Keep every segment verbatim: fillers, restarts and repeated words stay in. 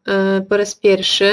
po raz pierwszy.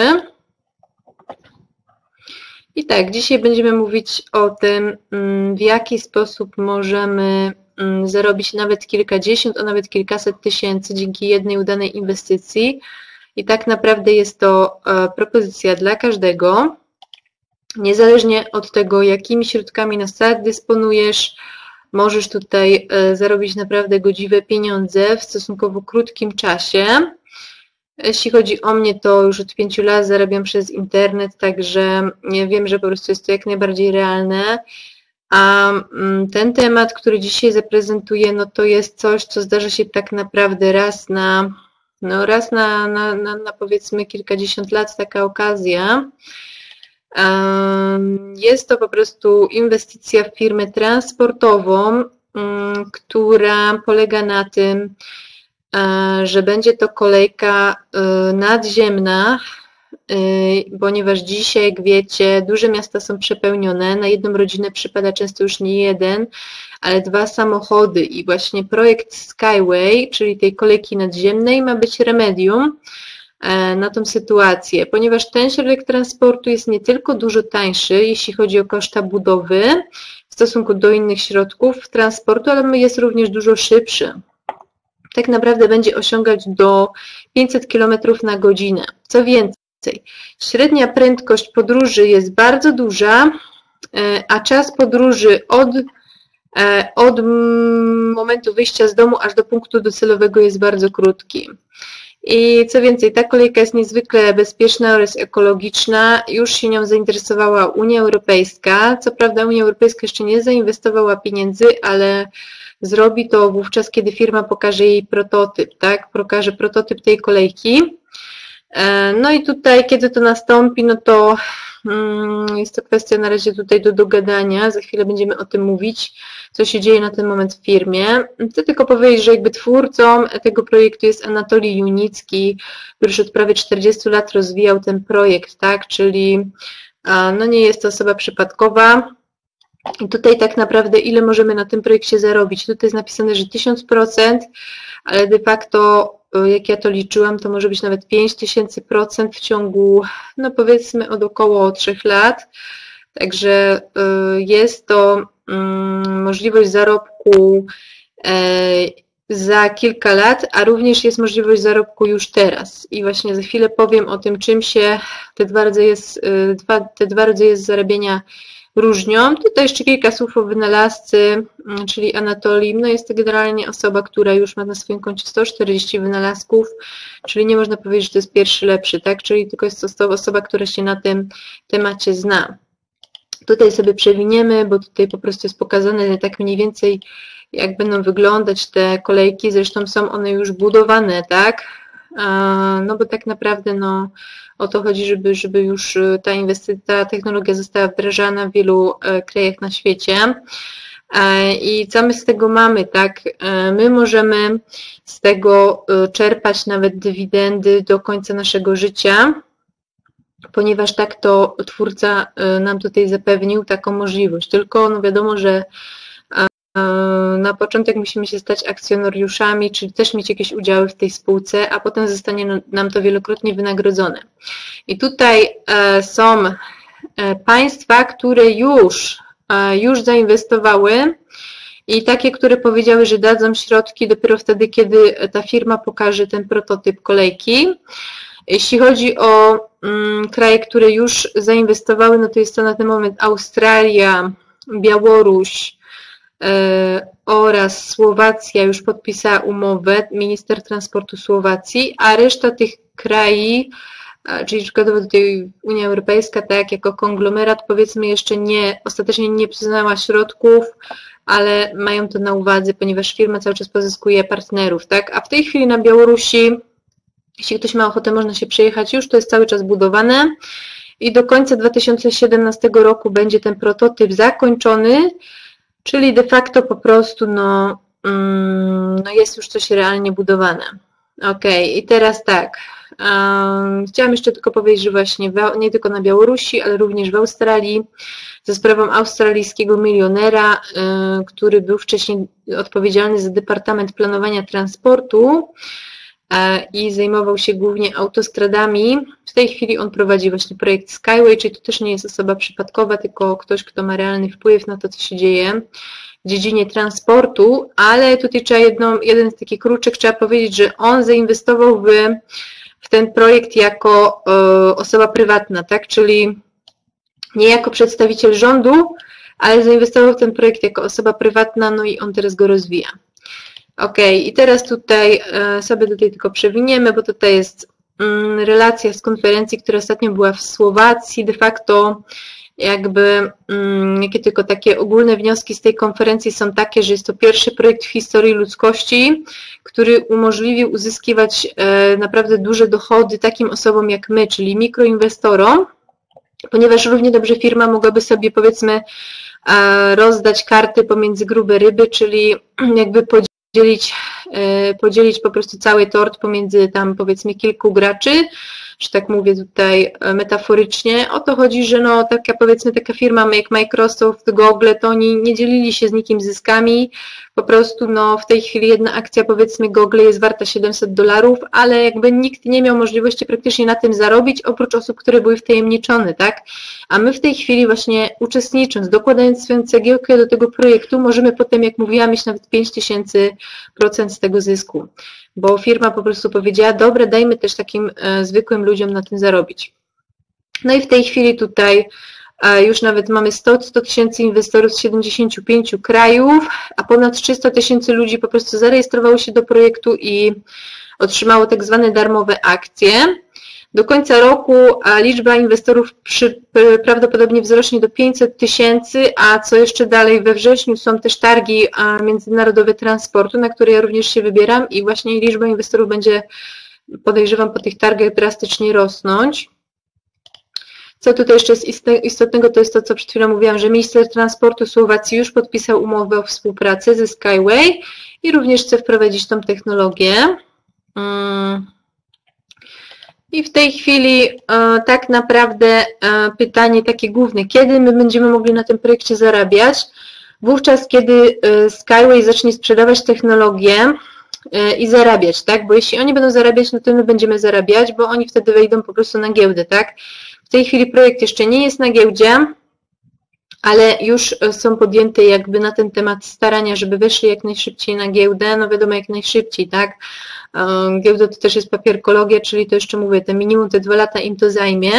I tak, dzisiaj będziemy mówić o tym, w jaki sposób możemy zarobić nawet kilkadziesiąt, a nawet kilkaset tysięcy dzięki jednej udanej inwestycji. I tak naprawdę jest to propozycja dla każdego, niezależnie od tego, jakimi środkami na start dysponujesz, możesz tutaj zarobić naprawdę godziwe pieniądze w stosunkowo krótkim czasie. Jeśli chodzi o mnie, to już od pięciu lat zarabiam przez internet, także wiem, że po prostu jest to jak najbardziej realne. A ten temat, który dzisiaj zaprezentuję, no to jest coś, co zdarza się tak naprawdę raz na, no raz na, na, na, na powiedzmy kilkadziesiąt lat, taka okazja. Jest to po prostu inwestycja w firmę transportową, która polega na tym, że będzie to kolejka nadziemna, ponieważ dzisiaj, jak wiecie, duże miasta są przepełnione, na jedną rodzinę przypada często już nie jeden, ale dwa samochody i właśnie projekt Skyway, czyli tej kolejki nadziemnej, ma być remedium na tą sytuację, ponieważ ten środek transportu jest nie tylko dużo tańszy, jeśli chodzi o koszta budowy w stosunku do innych środków transportu, ale jest również dużo szybszy. Tak naprawdę będzie osiągać do pięćset kilometrów na godzinę. Co więcej, średnia prędkość podróży jest bardzo duża, a czas podróży od, od momentu wyjścia z domu aż do punktu docelowego jest bardzo krótki. I co więcej, ta kolejka jest niezwykle bezpieczna oraz ekologiczna. Już się nią zainteresowała Unia Europejska. Co prawda Unia Europejska jeszcze nie zainwestowała pieniędzy, ale zrobi to wówczas, kiedy firma pokaże jej prototyp, tak? Pokaże prototyp tej kolejki. No i tutaj, kiedy to nastąpi, no to jest to kwestia na razie tutaj do dogadania. Za chwilę będziemy o tym mówić, co się dzieje na ten moment w firmie. Chcę tylko powiedzieć, że jakby twórcą tego projektu jest Anatolij Junicki, który już od prawie czterdziestu lat rozwijał ten projekt, tak? Czyli no nie jest to osoba przypadkowa. I tutaj tak naprawdę ile możemy na tym projekcie zarobić? Tutaj jest napisane, że tysiąc procent, ale de facto jak ja to liczyłam, to może być nawet pięć tysięcy procent w ciągu, no powiedzmy od około trzech lat. Także jest to możliwość zarobku za kilka lat, a również jest możliwość zarobku już teraz. I właśnie za chwilę powiem o tym, czym się te dwa rodzaje, dwa, te dwa rodzaje zarabiania różnią. Tutaj jeszcze kilka słów o wynalazcy, czyli Anatolii. No jest to generalnie osoba, która już ma na swoim koncie sto czterdzieści wynalazków, czyli nie można powiedzieć, że to jest pierwszy lepszy, tak? Czyli tylko jest to osoba, która się na tym temacie zna. Tutaj sobie przewiniemy, bo tutaj po prostu jest pokazane tak mniej więcej, jak będą wyglądać te kolejki. Zresztą są one już budowane, tak? No bo tak naprawdę no, o to chodzi, żeby, żeby już ta inwestycja, ta technologia została wdrażana w wielu krajach na świecie. I co my z tego mamy, tak? My możemy z tego czerpać nawet dywidendy do końca naszego życia, ponieważ tak to twórca nam tutaj zapewnił taką możliwość. Tylko no wiadomo, że na początek musimy się stać akcjonariuszami, czyli też mieć jakieś udziały w tej spółce, a potem zostanie nam to wielokrotnie wynagrodzone. I tutaj są państwa, które już, już zainwestowały i takie, które powiedziały, że dadzą środki dopiero wtedy, kiedy ta firma pokaże ten prototyp kolejki. Jeśli chodzi o kraje, które już zainwestowały, no to jest to na ten moment Australia, Białoruś oraz Słowacja już podpisała umowę, minister transportu Słowacji, a reszta tych krajów, czyli przykładowo tutaj Unia Europejska, tak jako konglomerat, powiedzmy jeszcze nie, ostatecznie nie przyznała środków, ale mają to na uwadze, ponieważ firma cały czas pozyskuje partnerów, tak? A w tej chwili na Białorusi, jeśli ktoś ma ochotę, można się przejechać, już to jest cały czas budowane i do końca dwa tysiące siedemnastego roku będzie ten prototyp zakończony, czyli de facto po prostu no, no jest już coś realnie budowane. Ok, i teraz tak, um, chciałam jeszcze tylko powiedzieć, że właśnie w, nie tylko na Białorusi, ale również w Australii, za sprawą australijskiego milionera, y, który był wcześniej odpowiedzialny za Departament Planowania Transportu, i zajmował się głównie autostradami. W tej chwili on prowadzi właśnie projekt Skyway, czyli to też nie jest osoba przypadkowa, tylko ktoś, kto ma realny wpływ na to, co się dzieje w dziedzinie transportu, ale tutaj trzeba jedną, jeden z takich kruczek, trzeba powiedzieć, że on zainwestował w, w ten projekt jako e, osoba prywatna, tak, czyli nie jako przedstawiciel rządu, ale zainwestował w ten projekt jako osoba prywatna, no i on teraz go rozwija. Ok, i teraz tutaj e, sobie tutaj tylko przewiniemy, bo tutaj jest mm, relacja z konferencji, która ostatnio była w Słowacji, de facto jakby mm, jakie tylko takie ogólne wnioski z tej konferencji są takie, że jest to pierwszy projekt w historii ludzkości, który umożliwił uzyskiwać e, naprawdę duże dochody takim osobom jak my, czyli mikroinwestorom, ponieważ równie dobrze firma mogłaby sobie, powiedzmy, e, rozdać karty pomiędzy grube ryby, czyli jakby podzielić, e, podzielić po prostu cały tort pomiędzy tam, powiedzmy, kilku graczy, że tak mówię tutaj metaforycznie. O to chodzi, że no taka, powiedzmy, taka firma jak Microsoft, Google, to oni nie dzielili się z nikim zyskami, po prostu no w tej chwili jedna akcja, powiedzmy, Google jest warta siedemset dolarów, ale jakby nikt nie miał możliwości praktycznie na tym zarobić, oprócz osób, które były wtajemniczone, tak? A my w tej chwili właśnie uczestnicząc, dokładając swoją cegiełkę do tego projektu, możemy potem, jak mówiłam, mieć nawet pięć tysięcy procent z tego zysku, bo firma po prostu powiedziała, dobra, dajmy też takim e, zwykłym ludziom na tym zarobić. No i w tej chwili tutaj e, już nawet mamy sto tysięcy inwestorów z siedemdziesięciu pięciu krajów, a ponad trzysta tysięcy ludzi po prostu zarejestrowało się do projektu i otrzymało tak zwane darmowe akcje. Do końca roku liczba inwestorów przy, prawdopodobnie wzrośnie do pięćset tysięcy, a co jeszcze dalej, we wrześniu są też targi międzynarodowe transportu, na które ja również się wybieram i właśnie liczba inwestorów będzie, podejrzewam, po tych targach drastycznie rosnąć. Co tutaj jeszcze jest istotnego, to jest to, co przed chwilą mówiłam, że minister transportu Słowacji już podpisał umowę o współpracy ze Skyway i również chce wprowadzić tą technologię. Hmm. I w tej chwili e, tak naprawdę e, pytanie takie główne, kiedy my będziemy mogli na tym projekcie zarabiać? Wówczas, kiedy e, Skyway zacznie sprzedawać technologię e, i zarabiać, tak? Bo jeśli oni będą zarabiać, no to my będziemy zarabiać, bo oni wtedy wejdą po prostu na giełdę, tak? W tej chwili projekt jeszcze nie jest na giełdzie, ale już są podjęte jakby na ten temat starania, żeby weszli jak najszybciej na giełdę, no wiadomo jak najszybciej, tak? Giełda to też jest papierkologia, czyli to jeszcze mówię, te minimum te dwa lata im to zajmie,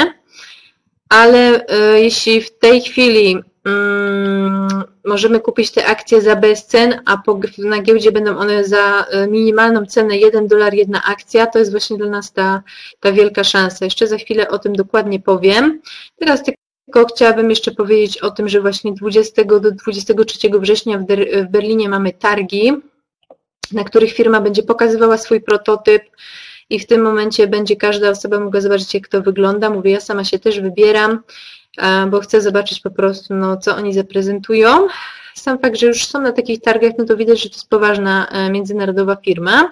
ale jeśli w tej chwili um, możemy kupić te akcje za bezcen, a po, na giełdzie będą one za minimalną cenę jeden dolar jedna akcja, to jest właśnie dla nas ta, ta wielka szansa. Jeszcze za chwilę o tym dokładnie powiem. Teraz tylko chciałabym jeszcze powiedzieć o tym, że właśnie dwudziestego do dwudziestego trzeciego września w, w Berlinie mamy targi, na których firma będzie pokazywała swój prototyp i w tym momencie będzie każda osoba mogła zobaczyć, jak to wygląda. Mówię, ja sama się też wybieram, bo chcę zobaczyć po prostu, no, co oni zaprezentują. Sam fakt, że już są na takich targach, no to widać, że to jest poważna międzynarodowa firma.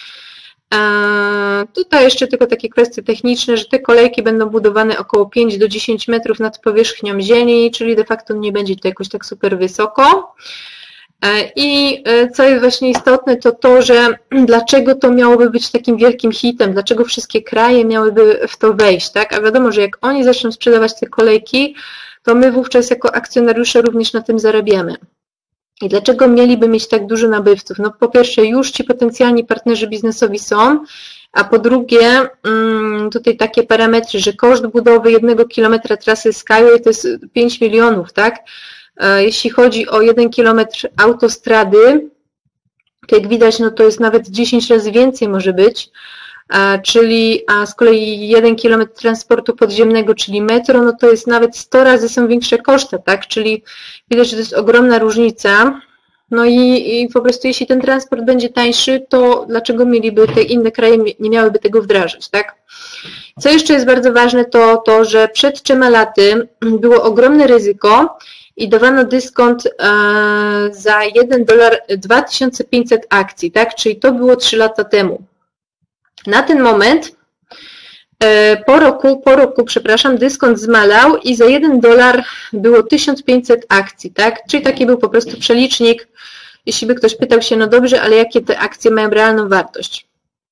Tutaj jeszcze tylko takie kwestie techniczne, że te kolejki będą budowane około pięć do dziesięciu metrów nad powierzchnią ziemi, czyli de facto nie będzie to jakoś tak super wysoko. I co jest właśnie istotne, to to, że dlaczego to miałoby być takim wielkim hitem, dlaczego wszystkie kraje miałyby w to wejść, tak? A wiadomo, że jak oni zaczną sprzedawać te kolejki, to my wówczas jako akcjonariusze również na tym zarabiamy. I dlaczego mieliby mieć tak dużo nabywców? No po pierwsze, już ci potencjalni partnerzy biznesowi są, a po drugie, tutaj takie parametry, że koszt budowy jednego kilometra trasy Skyway to jest pięć milionów, tak? Jeśli chodzi o jeden kilometr autostrady, to jak widać, no to jest nawet dziesięć razy więcej może być, czyli a z kolei jeden kilometr transportu podziemnego, czyli metro, no to jest nawet sto razy są większe koszty, tak? Czyli widać, że to jest ogromna różnica. No i, i po prostu jeśli ten transport będzie tańszy, to dlaczego mieliby te inne kraje nie miałyby tego wdrażać, tak? Co jeszcze jest bardzo ważne, to to, że przed trzema laty było ogromne ryzyko i dawano dyskont za jeden dolar dwa tysiące pięćset akcji, tak? Czyli to było trzy lata temu. Na ten moment, po roku, po roku, przepraszam, dyskont zmalał i za jeden dolar było tysiąc pięćset akcji, tak? Czyli taki był po prostu przelicznik, jeśli by ktoś pytał się, no dobrze, ale jakie te akcje mają realną wartość?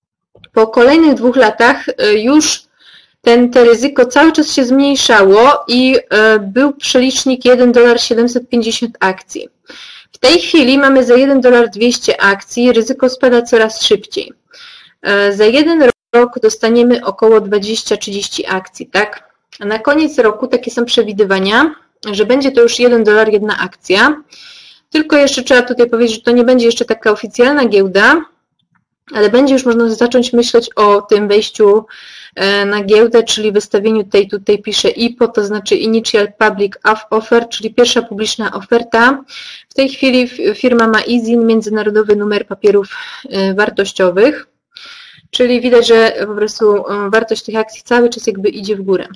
po kolejnych dwóch latach już ten, te ryzyko cały czas się zmniejszało i był przelicznik jeden dolar siedemset pięćdziesiąt akcji. W tej chwili mamy za jeden dolar dwieście akcji, ryzyko spada coraz szybciej. Za jeden rok dostaniemy około dwadzieścia trzydzieści akcji, tak? A na koniec roku takie są przewidywania, że będzie to już jeden dolar jedna akcja. Tylko jeszcze trzeba tutaj powiedzieć, że to nie będzie jeszcze taka oficjalna giełda, ale będzie już można zacząć myśleć o tym wejściu na giełdę, czyli wystawieniu tej, tutaj pisze I P O, to znaczy Initial Public Offer, czyli pierwsza publiczna oferta. W tej chwili firma ma I Z I N, międzynarodowy numer papierów wartościowych, czyli widać, że po prostu wartość tych akcji cały czas jakby idzie w górę.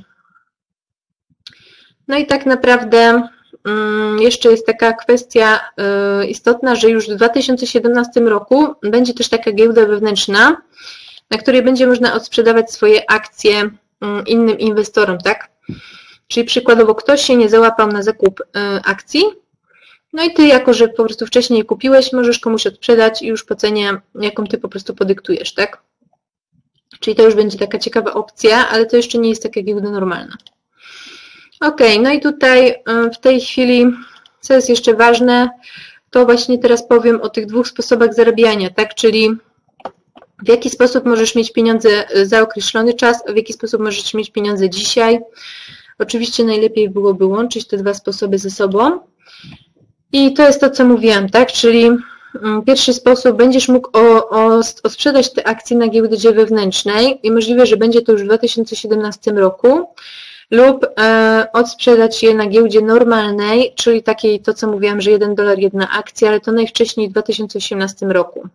No i tak naprawdę jeszcze jest taka kwestia istotna, że już w dwa tysiące siedemnastym roku będzie też taka giełda wewnętrzna, na której będzie można odsprzedawać swoje akcje innym inwestorom, tak? Czyli przykładowo ktoś się nie załapał na zakup akcji, no i ty, jako że po prostu wcześniej je kupiłeś, możesz komuś odsprzedać i już po cenie, jaką ty po prostu podyktujesz, tak? Czyli to już będzie taka ciekawa opcja, ale to jeszcze nie jest taka giełda normalna. Ok, no i tutaj w tej chwili, co jest jeszcze ważne, to właśnie teraz powiem o tych dwóch sposobach zarabiania, tak? Czyli w jaki sposób możesz mieć pieniądze za określony czas, a w jaki sposób możesz mieć pieniądze dzisiaj. Oczywiście najlepiej byłoby łączyć te dwa sposoby ze sobą. I to jest to, co mówiłam, tak? Czyli pierwszy sposób, będziesz mógł o, o, osprzedać te akcje na giełdzie wewnętrznej i możliwe, że będzie to już w dwa tysiące siedemnastym roku, lub e, odsprzedać je na giełdzie normalnej, czyli takiej, to co mówiłam, że jeden dolar jedna akcja, ale to najwcześniej w dwa tysiące osiemnastym roku.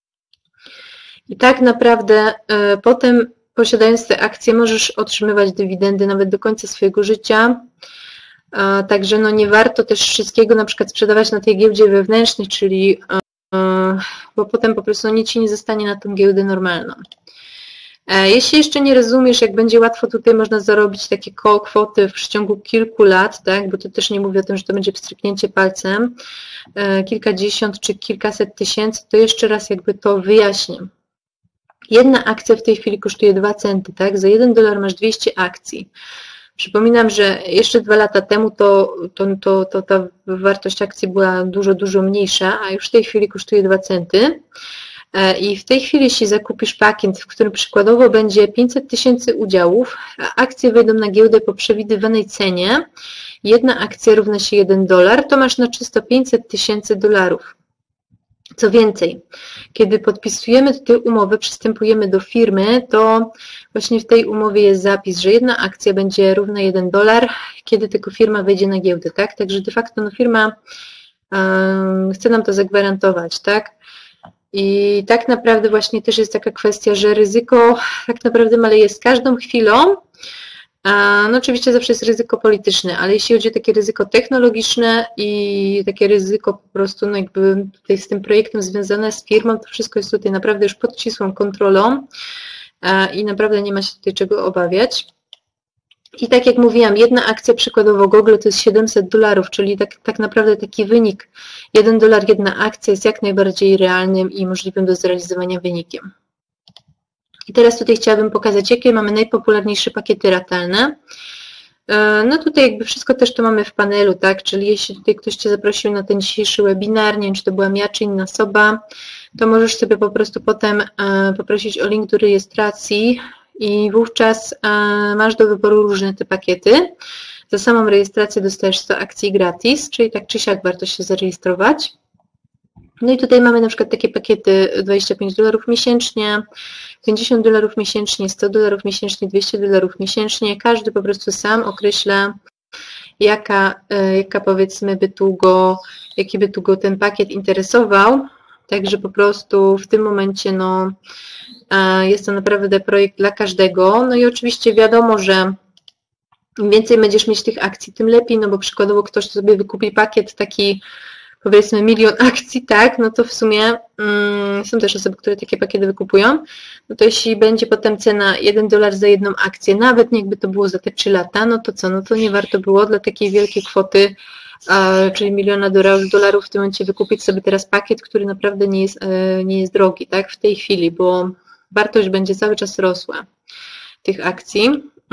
I tak naprawdę e, potem, posiadając te akcje, możesz otrzymywać dywidendy nawet do końca swojego życia. E, także no nie warto też wszystkiego na przykład sprzedawać na tej giełdzie wewnętrznej, czyli e, bo potem po prostu nic ci nie zostanie na tą giełdę normalną. Jeśli jeszcze nie rozumiesz, jak będzie łatwo tutaj można zarobić takie koło kwoty w przeciągu kilku lat, tak, bo to też nie mówię o tym, że to będzie pstryknięcie palcem, kilkadziesiąt czy kilkaset tysięcy, to jeszcze raz jakby to wyjaśnię. Jedna akcja w tej chwili kosztuje dwa centy, tak, za jeden dolar masz dwieście akcji. Przypominam, że jeszcze dwa lata temu to, to, to, to ta wartość akcji była dużo, dużo mniejsza, a już w tej chwili kosztuje dwa centy. I w tej chwili, jeśli zakupisz pakiet, w którym przykładowo będzie pięćset tysięcy udziałów, a akcje wejdą na giełdę po przewidywanej cenie, jedna akcja równa się jeden dolar, to masz na czysto pięćset tysięcy dolarów. Co więcej, kiedy podpisujemy tutaj umowę, przystępujemy do firmy, to właśnie w tej umowie jest zapis, że jedna akcja będzie równa jeden dolar, kiedy tylko firma wejdzie na giełdę, tak? Także de facto no, firma um, chce nam to zagwarantować, tak? I tak naprawdę właśnie też jest taka kwestia, że ryzyko tak naprawdę maleje z każdą chwilą. No oczywiście zawsze jest ryzyko polityczne, ale jeśli chodzi o takie ryzyko technologiczne i takie ryzyko po prostu no jakby tutaj z tym projektem związane z firmą, to wszystko jest tutaj naprawdę już pod ścisłą kontrolą i naprawdę nie ma się tutaj czego obawiać. I tak jak mówiłam, jedna akcja przykładowo Google to jest siedemset dolarów, czyli tak, tak naprawdę taki wynik, jeden dolar, jedna akcja jest jak najbardziej realnym i możliwym do zrealizowania wynikiem. I teraz tutaj chciałabym pokazać, jakie mamy najpopularniejsze pakiety ratalne. No tutaj jakby wszystko też to mamy w panelu, tak, czyli jeśli tutaj ktoś Cię zaprosił na ten dzisiejszy webinar, nie wiem, czy to byłam ja, czy inna osoba, to możesz sobie po prostu potem poprosić o link do rejestracji i wówczas masz do wyboru różne te pakiety. Za samą rejestrację dostajesz sto akcji gratis, czyli tak czy siak warto się zarejestrować. No i tutaj mamy na przykład takie pakiety dwadzieścia pięć dolarów miesięcznie, pięćdziesiąt dolarów miesięcznie, sto dolarów miesięcznie, dwieście dolarów miesięcznie. Każdy po prostu sam określa, jaka, jaka powiedzmy by tu go, jaki by tu go ten pakiet interesował. Także po prostu w tym momencie no, jest to naprawdę projekt dla każdego. No i oczywiście wiadomo, że im więcej będziesz mieć tych akcji, tym lepiej, no bo przykładowo ktoś sobie wykupi pakiet taki, powiedzmy milion akcji, tak, no to w sumie mm, są też osoby, które takie pakiety wykupują, no to jeśli będzie potem cena jeden dolar za jedną akcję, nawet jakby to było za te trzy lata, no to co, no to nie warto było dla takiej wielkiej kwoty, a, czyli miliona dolarów w tym momencie wykupić sobie teraz pakiet, który naprawdę nie jest, nie jest drogi, tak, w tej chwili, bo wartość będzie cały czas rosła tych akcji.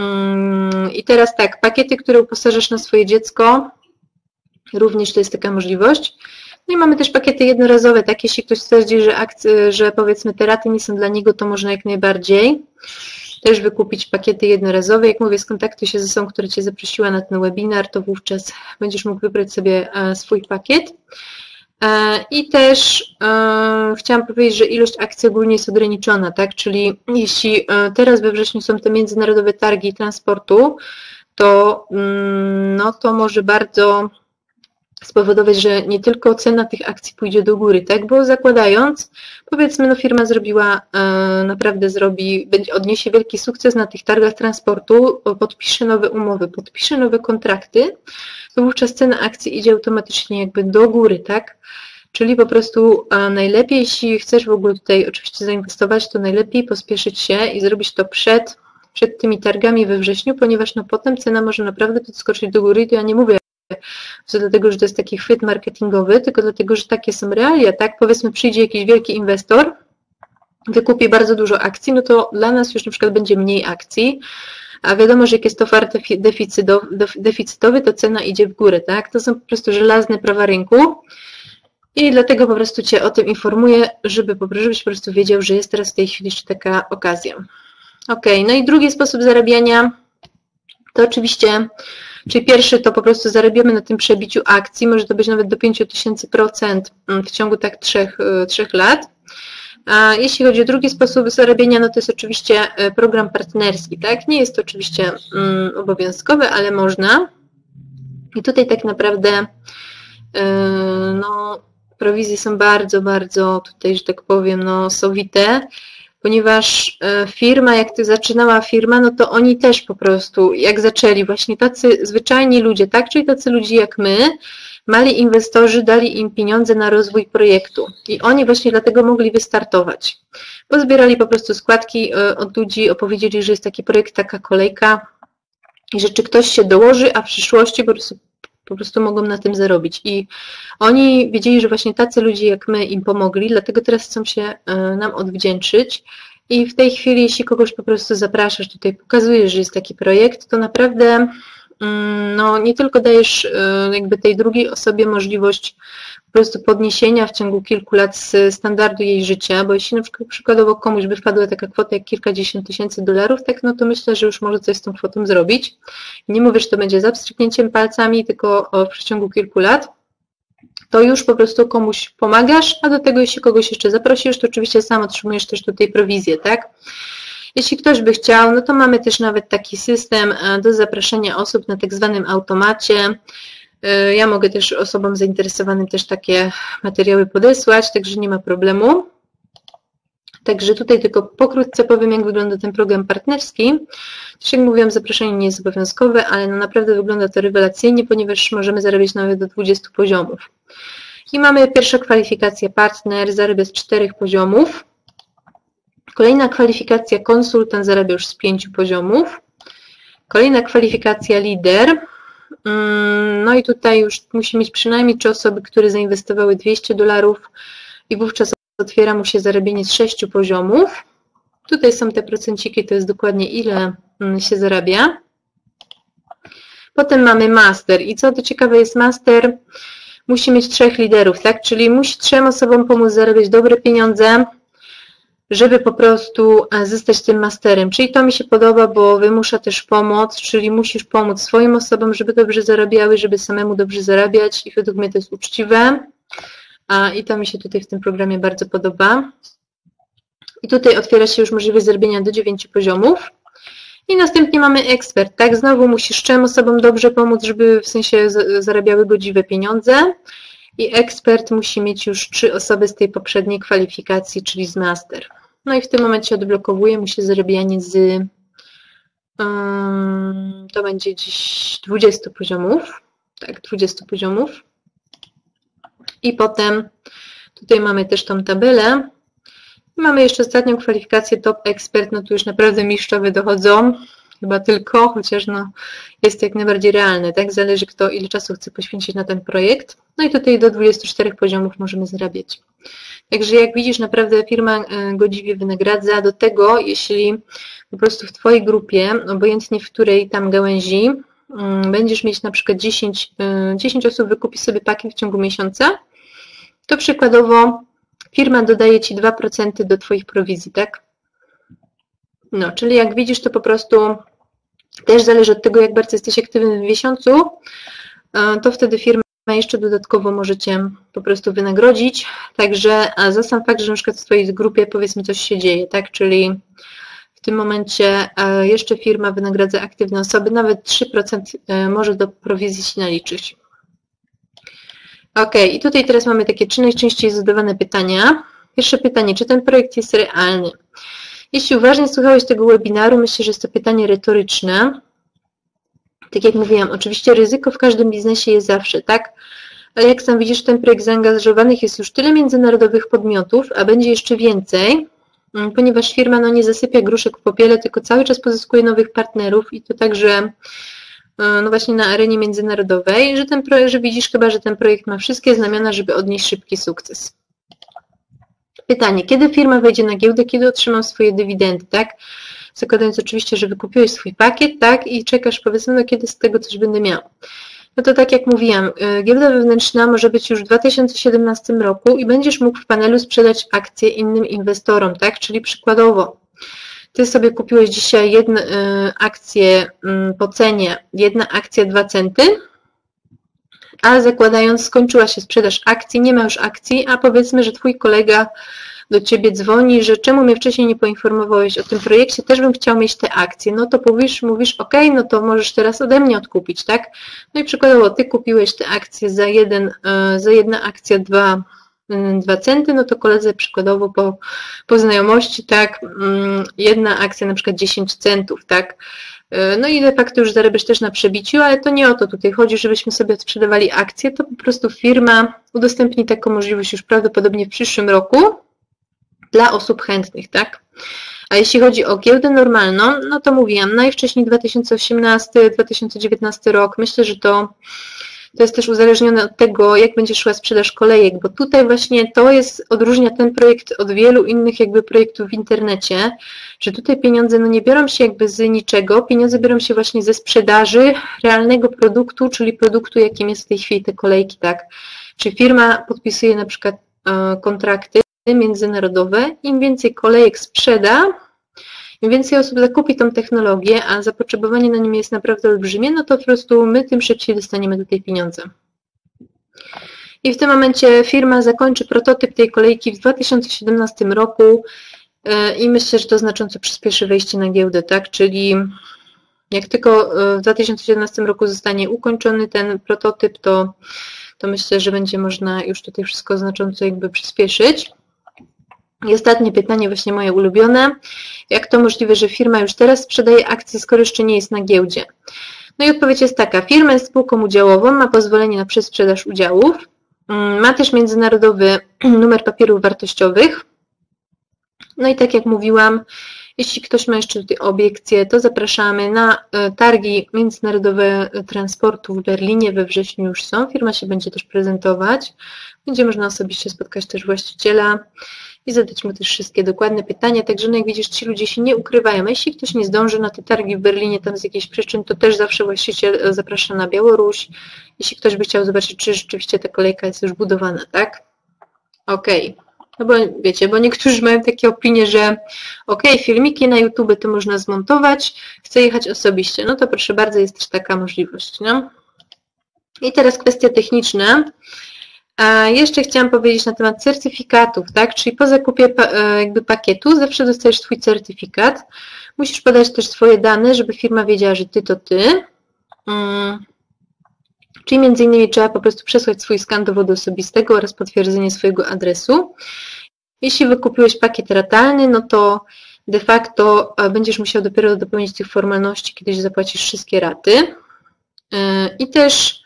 I teraz tak, pakiety, które uposażasz na swoje dziecko, również to jest taka możliwość. No i mamy też pakiety jednorazowe, tak, jeśli ktoś stwierdzi, że, akcje, że powiedzmy te raty nie są dla niego, to można jak najbardziej też wykupić pakiety jednorazowe. Jak mówię, skontaktuj się ze osobą, która Cię zaprosiła na ten webinar, to wówczas będziesz mógł wybrać sobie swój pakiet. I też e, chciałam powiedzieć, że ilość akcji ogólnie jest ograniczona, tak? Czyli jeśli teraz we wrześniu są te międzynarodowe targi transportu, to, no, to może bardzo spowodować, że nie tylko cena tych akcji pójdzie do góry, tak? Bo zakładając, powiedzmy, no firma zrobiła, e, naprawdę zrobi, będzie, odniesie wielki sukces na tych targach transportu, podpisze nowe umowy, podpisze nowe kontrakty, to wówczas cena akcji idzie automatycznie jakby do góry, tak? Czyli po prostu e, najlepiej, jeśli chcesz w ogóle tutaj oczywiście zainwestować, to najlepiej pospieszyć się i zrobić to przed, przed tymi targami we wrześniu, ponieważ no potem cena może naprawdę podskoczyć do góry i to ja nie mówię to dlatego, że to jest taki chwyt marketingowy, tylko dlatego, że takie są realia, tak? Powiedzmy, przyjdzie jakiś wielki inwestor, wykupi bardzo dużo akcji, no to dla nas już na przykład będzie mniej akcji, a wiadomo, że jak jest towar deficytowy, to cena idzie w górę, tak? To są po prostu żelazne prawa rynku i dlatego po prostu Cię o tym informuję, żeby po żebyś po prostu wiedział, że jest teraz w tej chwili jeszcze taka okazja. Ok, no i drugi sposób zarabiania to oczywiście, czyli pierwszy to po prostu zarabiamy na tym przebiciu akcji, może to być nawet do pięć tysięcy procent w ciągu tak trzech, trzech lat. A jeśli chodzi o drugi sposób zarabiania, no to jest oczywiście program partnerski, tak? Nie jest to oczywiście mm, obowiązkowe, ale można. I tutaj tak naprawdę yy, no, prowizje są bardzo, bardzo tutaj, że tak powiem, no, sowite, ponieważ firma, jak ty zaczynała firma, no to oni też po prostu, jak zaczęli, właśnie tacy zwyczajni ludzie, tak, czyli tacy ludzie jak my, mali inwestorzy dali im pieniądze na rozwój projektu i oni właśnie dlatego mogli wystartować. Pozbierali po prostu składki od ludzi, opowiedzieli, że jest taki projekt, taka kolejka i że czy ktoś się dołoży, a w przyszłości po prostu po prostu mogą na tym zarobić. I oni wiedzieli, że właśnie tacy ludzie jak my im pomogli, dlatego teraz chcą się nam odwdzięczyć. I w tej chwili, jeśli kogoś po prostu zapraszasz, tutaj pokazujesz, że jest taki projekt, to naprawdę no, nie tylko dajesz jakby tej drugiej osobie możliwość po prostu podniesienia w ciągu kilku lat z standardu jej życia, bo jeśli na przykład przykładowo komuś by wpadła taka kwota jak kilkadziesiąt tysięcy dolarów, tak, no to myślę, że już może coś z tą kwotą zrobić. Nie mówię, że to będzie za pstryknięciem palcami, tylko w przeciągu kilku lat. To już po prostu komuś pomagasz, a do tego jeśli kogoś jeszcze zaprosisz, to oczywiście sam otrzymujesz też tutaj prowizję, tak? Jeśli ktoś by chciał, no to mamy też nawet taki system do zapraszania osób na tak zwanym automacie. Ja mogę też osobom zainteresowanym też takie materiały podesłać, także nie ma problemu. Także tutaj tylko pokrótce powiem, jak wygląda ten program partnerski. Też jak mówiłam, zaproszenie nie jest obowiązkowe, ale no naprawdę wygląda to rewelacyjnie, ponieważ możemy zarabiać nawet do dwudziestu poziomów. I mamy pierwsza kwalifikacja partner, zarabia z czterech poziomów. Kolejna kwalifikacja konsultant, zarabia już z pięciu poziomów. Kolejna kwalifikacja lider. No i tutaj już musi mieć przynajmniej trzy osoby, które zainwestowały dwieście dolarów i wówczas otwiera mu się zarabienie z sześciu poziomów. Tutaj są te procenciki, to jest dokładnie ile się zarabia. Potem mamy master i co to ciekawe jest master, musi mieć trzech liderów, tak? Czyli musi trzem osobom pomóc zarabiać dobre pieniądze, żeby po prostu zostać tym masterem. Czyli to mi się podoba, bo wymusza też pomoc, czyli musisz pomóc swoim osobom, żeby dobrze zarabiały, żeby samemu dobrze zarabiać i według mnie to jest uczciwe. I to mi się tutaj w tym programie bardzo podoba. I tutaj otwiera się już możliwość zarobienia do dziewięciu poziomów. I następnie mamy ekspert, tak? Znowu musisz trzem osobom dobrze pomóc, żeby w sensie zarabiały godziwe pieniądze. I ekspert musi mieć już trzy osoby z tej poprzedniej kwalifikacji, czyli z master. No i w tym momencie odblokowuje mu się zarabianie z, um, to będzie dziś dwudziestu poziomów, tak, dwudziestu poziomów. I potem tutaj mamy też tą tabelę. I mamy jeszcze ostatnią kwalifikację top ekspert, no tu już naprawdę mistrzowie dochodzą, chyba tylko, chociaż no jest to jak najbardziej realne, tak? Zależy kto ile czasu chce poświęcić na ten projekt. No i tutaj do dwudziestu czterech poziomów możemy zarabiać. Także jak widzisz, naprawdę firma godziwie wynagradza. Do tego, jeśli po prostu w Twojej grupie, obojętnie w której tam gałęzi, będziesz mieć na przykład dziesięć, dziesięć osób wykupi sobie pakiet w ciągu miesiąca, to przykładowo firma dodaje Ci dwa procent do Twoich prowizji, tak? No, czyli jak widzisz, to po prostu też zależy od tego, jak bardzo jesteś aktywny w miesiącu, to wtedy firma jeszcze dodatkowo możecie po prostu wynagrodzić. Także za sam fakt, że na przykład w Twojej grupie powiedzmy coś się dzieje, tak? Czyli w tym momencie jeszcze firma wynagradza aktywne osoby, nawet trzy procent może do prowizji się naliczyć. Ok, i tutaj teraz mamy takie trzy najczęściej zadawane pytania. Pierwsze pytanie, czy ten projekt jest realny? Jeśli uważnie słuchałeś tego webinaru, myślę, że jest to pytanie retoryczne. Tak jak mówiłam, oczywiście ryzyko w każdym biznesie jest zawsze, tak? Ale jak sam widzisz, w ten projekt zaangażowanych jest już tyle międzynarodowych podmiotów, a będzie jeszcze więcej, ponieważ firma no, nie zasypia gruszek w popiele, tylko cały czas pozyskuje nowych partnerów i to także no właśnie na arenie międzynarodowej, że, ten projekt, że widzisz chyba, że ten projekt ma wszystkie znamiona, żeby odnieść szybki sukces. Pytanie, kiedy firma wejdzie na giełdę, kiedy otrzymam swoje dywidendy, tak? Zakładając oczywiście, że wykupiłeś swój pakiet, tak? I czekasz, powiedzmy, no kiedy z tego coś będę miał. No to tak jak mówiłam, giełda wewnętrzna może być już w dwa tysiące siedemnastym roku i będziesz mógł w panelu sprzedać akcje innym inwestorom, tak? Czyli przykładowo, Ty sobie kupiłeś dzisiaj jedną akcję po cenie, jedna akcja dwa centy, a zakładając, skończyła się sprzedaż akcji, nie ma już akcji, a powiedzmy, że Twój kolega do Ciebie dzwoni, że czemu mnie wcześniej nie poinformowałeś o tym projekcie, też bym chciał mieć te akcje. No to mówisz, mówisz, ok, no to możesz teraz ode mnie odkupić, tak? No i przykładowo Ty kupiłeś te akcje za, jeden, za jedna akcja dwa, dwa centy, no to koledze przykładowo po, po znajomości, tak, jedna akcja na przykład dziesięć centów, tak? No i de facto już zarabiasz też na przebiciu, ale to nie o to tutaj chodzi, żebyśmy sobie odsprzedawali akcje, to po prostu firma udostępni taką możliwość już prawdopodobnie w przyszłym roku dla osób chętnych, tak? A jeśli chodzi o giełdę normalną, no to mówiłam, najwcześniej dwa tysiące osiemnasty dwa tysiące dziewiętnasty rok, myślę, że to, to jest też uzależnione od tego, jak będzie szła sprzedaż kolejek, bo tutaj właśnie to jest, odróżnia ten projekt od wielu innych jakby projektów w internecie, że tutaj pieniądze no nie biorą się jakby z niczego, pieniądze biorą się właśnie ze sprzedaży realnego produktu, czyli produktu, jakim jest w tej chwili te kolejki, tak? Czyli firma podpisuje na przykład e, kontrakty międzynarodowe, im więcej kolejek sprzeda, im więcej osób zakupi tą technologię, a zapotrzebowanie na nim jest naprawdę olbrzymie, no to po prostu my tym szybciej dostaniemy do tej pieniądze. I w tym momencie firma zakończy prototyp tej kolejki w dwa tysiące siedemnastym roku i myślę, że to znacząco przyspieszy wejście na giełdę, tak? Czyli jak tylko w dwa tysiące siedemnastym roku zostanie ukończony ten prototyp, to, to myślę, że będzie można już tutaj wszystko znacząco jakby przyspieszyć. I ostatnie pytanie, właśnie moje ulubione. Jak to możliwe, że firma już teraz sprzedaje akcje, skoro jeszcze nie jest na giełdzie? No i odpowiedź jest taka. Firma jest spółką udziałową, ma pozwolenie na przesprzedaż udziałów, ma też międzynarodowy numer papierów wartościowych. No i tak jak mówiłam, jeśli ktoś ma jeszcze tutaj obiekcje, to zapraszamy na targi międzynarodowe transportu w Berlinie, we wrześniu już są. Firma się będzie też prezentować. Będzie można osobiście spotkać też właściciela i zadać mu też wszystkie dokładne pytania. Także no jak widzisz, ci ludzie się nie ukrywają. A jeśli ktoś nie zdąży na te targi w Berlinie tam z jakichś przyczyn, to też zawsze właściciel zaprasza na Białoruś. Jeśli ktoś by chciał zobaczyć, czy rzeczywiście ta kolejka jest już budowana, tak? Okej. Okay. No bo wiecie, bo niektórzy mają takie opinie, że ok, filmiki na YouTube to można zmontować, chcę jechać osobiście. No to proszę bardzo, jest też taka możliwość. No? I teraz kwestia techniczna. A jeszcze chciałam powiedzieć na temat certyfikatów, tak? Czyli po zakupie jakby pakietu zawsze dostajesz swój certyfikat. Musisz podać też swoje dane, żeby firma wiedziała, że ty to ty. Hmm. Czyli między innymi trzeba po prostu przesłać swój skan dowodu osobistego oraz potwierdzenie swojego adresu. Jeśli wykupiłeś pakiet ratalny, no to de facto będziesz musiał dopiero dopełnić tych formalności, kiedyś zapłacisz wszystkie raty. I też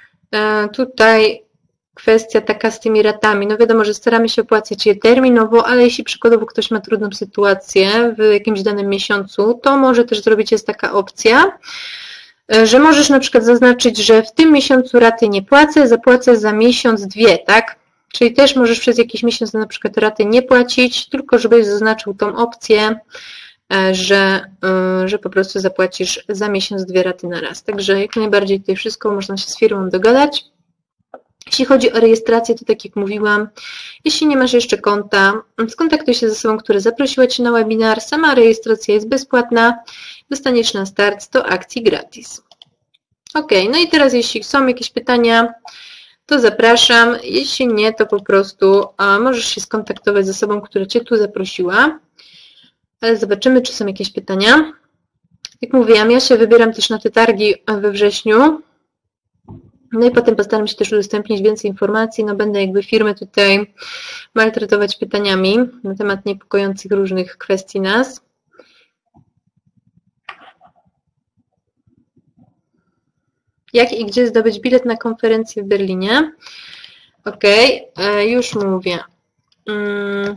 tutaj kwestia taka z tymi ratami. No wiadomo, że staramy się opłacać je terminowo, ale jeśli przykładowo ktoś ma trudną sytuację w jakimś danym miesiącu, to może też zrobić jest taka opcja, że możesz na przykład zaznaczyć, że w tym miesiącu raty nie płacę, zapłacę za miesiąc, dwie, tak? Czyli też możesz przez jakiś miesiąc na przykład raty nie płacić, tylko żebyś zaznaczył tą opcję, że, że po prostu zapłacisz za miesiąc dwie raty na raz. Także jak najbardziej tutaj wszystko można się z firmą dogadać. Jeśli chodzi o rejestrację, to tak jak mówiłam, jeśli nie masz jeszcze konta, skontaktuj się z osobą, która zaprosiła Cię na webinar. Sama rejestracja jest bezpłatna. Dostaniesz na start sto akcji gratis. Ok, no i teraz jeśli są jakieś pytania, to zapraszam. Jeśli nie, to po prostu a, możesz się skontaktować z osobą, która Cię tu zaprosiła. Ale zobaczymy, czy są jakieś pytania. Jak mówiłam, ja się wybieram też na te targi we wrześniu. No i potem postaram się też udostępnić więcej informacji. No będę jakby firmę tutaj maltretować pytaniami na temat niepokojących różnych kwestii nas. Jak i gdzie zdobyć bilet na konferencję w Berlinie? Ok, już mówię. Hmm.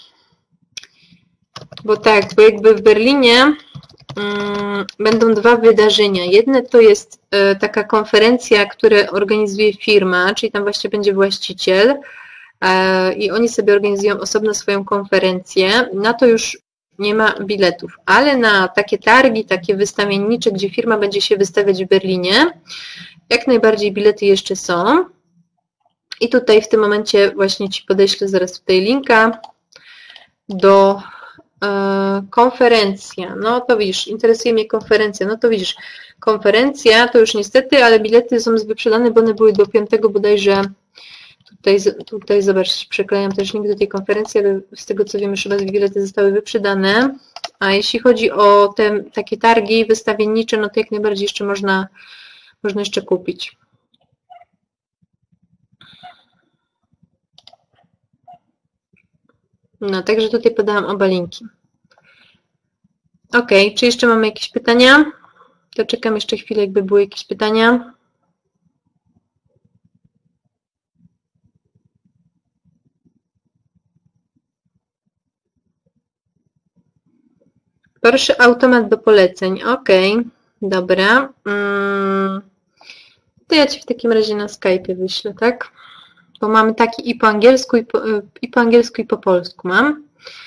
Bo tak, bo jakby w Berlinie um, będą dwa wydarzenia. Jedne to jest e, taka konferencja, którą organizuje firma, czyli tam właśnie będzie właściciel e, i oni sobie organizują osobno swoją konferencję. Na to już nie ma biletów, ale na takie targi, takie wystawiennicze, gdzie firma będzie się wystawiać w Berlinie, jak najbardziej bilety jeszcze są. I tutaj w tym momencie właśnie Ci podeślę zaraz tutaj linka do konferencja, no to widzisz, interesuje mnie konferencja, no to widzisz, konferencja to już niestety, ale bilety są wyprzedane, bo one były do piątego bodajże, tutaj, tutaj zobacz, przeklejam też link do tej konferencji, ale z tego co wiem, już chyba bilety zostały wyprzedane, a jeśli chodzi o te takie targi wystawiennicze, no to jak najbardziej jeszcze można, można jeszcze kupić. No, także tutaj podałam oba linki. Ok, czy jeszcze mamy jakieś pytania? To czekam jeszcze chwilę, jakby były jakieś pytania. Porsche automat do poleceń. Ok, dobra. To ja Ci w takim razie na Skype'ie wyślę, tak? Bo mamy taki i po angielsku, i po, i po angielsku, i po polsku mam.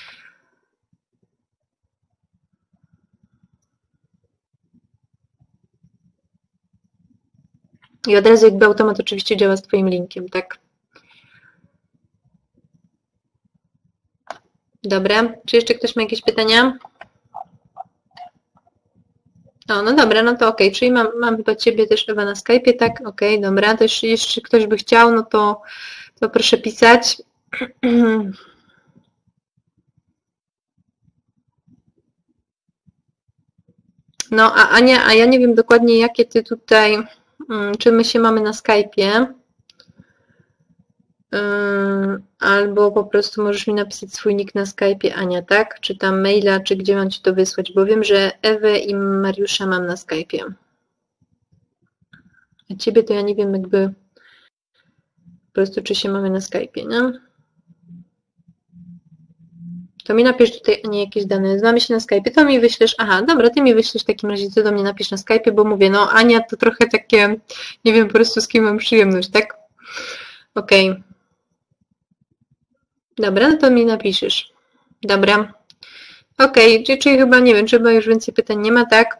I od razu jakby automat oczywiście działa z Twoim linkiem, tak? Dobra, czy jeszcze ktoś ma jakieś pytania? O, no dobra, no to ok, czyli mam, mam chyba Ciebie też chyba na Skype'ie, tak? Ok, dobra, to jeszcze, jeszcze ktoś by chciał, no to, to proszę pisać. No, a Ania, a ja nie wiem dokładnie, jakie Ty tutaj, czy my się mamy na Skype'ie, albo po prostu możesz mi napisać swój nick na Skype'ie, Ania, tak? Czy tam maila, czy gdzie mam Ci to wysłać, bo wiem, że Ewę i Mariusza mam na Skype'ie. A Ciebie to ja nie wiem jakby po prostu, czy się mamy na Skype'ie, nie? To mi napisz tutaj, a nie jakieś dane, znamy się na Skype'ie, to mi wyślesz, aha, dobra, Ty mi wyślesz w takim razie, Ty do mnie napisz na Skype'ie, bo mówię, no Ania to trochę takie, nie wiem po prostu z kim mam przyjemność, tak? Okej. Okay. Dobra, no to mi napiszesz. Dobra. Okej, okay. Czyli chyba, nie wiem, czy chyba już więcej pytań nie ma, tak?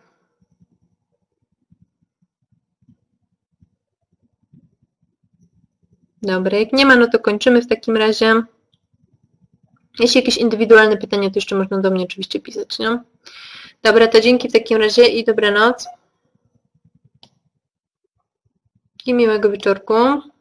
Dobra, jak nie ma, no to kończymy w takim razie. Jeśli jakieś indywidualne pytania, to jeszcze można do mnie oczywiście pisać, nie? Dobra, to dzięki w takim razie i dobranoc. I miłego wieczorku.